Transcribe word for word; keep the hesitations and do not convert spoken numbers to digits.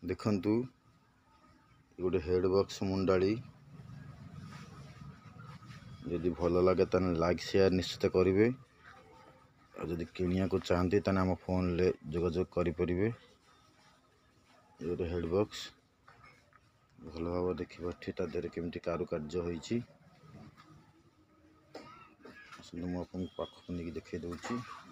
देखंतु गोटे head box Mundali जदि भल लगे ताने लाइक शेयर निश्चित करेंगे। जदि किनिया को चाहती ताने आम फोन ले जोगाजोग करेंगे। गोटे हेड बॉक्स भल भाव देखिए देहरे केमती कारुकार्य होइछि। मुझे पाखक नहीं देखे दूची।